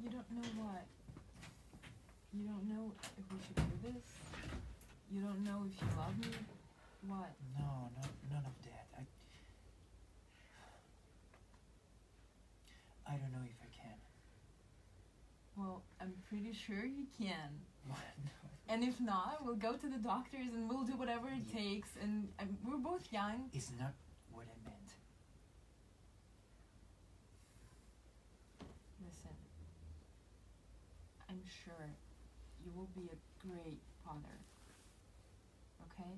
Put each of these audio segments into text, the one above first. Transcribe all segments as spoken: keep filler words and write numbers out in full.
You don't know what? You don't know if we should do this? You don't know if you love me? What? No, no, none of that. I... I don't know if I can. Well, I'm pretty sure you can. What? And if not, we'll go to the doctors and we'll do whatever it Yeah. takes. And um, we're both young. It's not what I meant. Listen, I'm sure you will be a great father. Okay?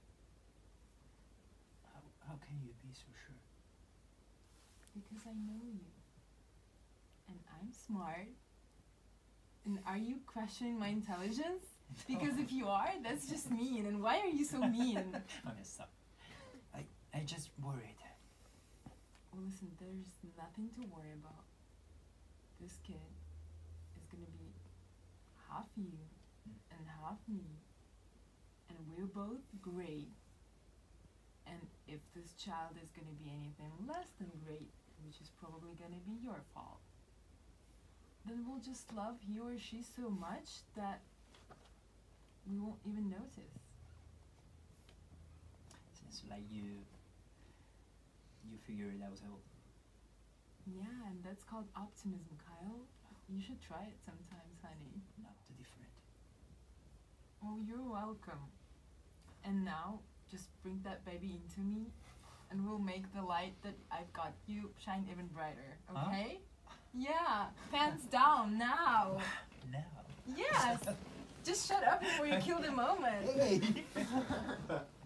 How, how can you be so sure? Because I know you. And I'm smart. And are you questioning my intelligence? Because if you are, that's just mean. And why are you so mean? Okay, stop. I, I just worried. Well, listen, there's nothing to worry about. This kid is gonna be half you and half me. And we're both great. And if this child is gonna be anything less than great, which is probably gonna be your fault, then we'll just love he or she so much that we won't even notice. Seems like you... you figured it out all. Yeah, and that's called optimism, Kyle. You should try it sometimes, honey. Not too different. Oh, you're welcome. And now, just bring that baby into me, and we'll make the light that I've got you shine even brighter, okay? Huh? Yeah, pants down, now. Now? Yes! Just shut up before you kill the moment. Hey!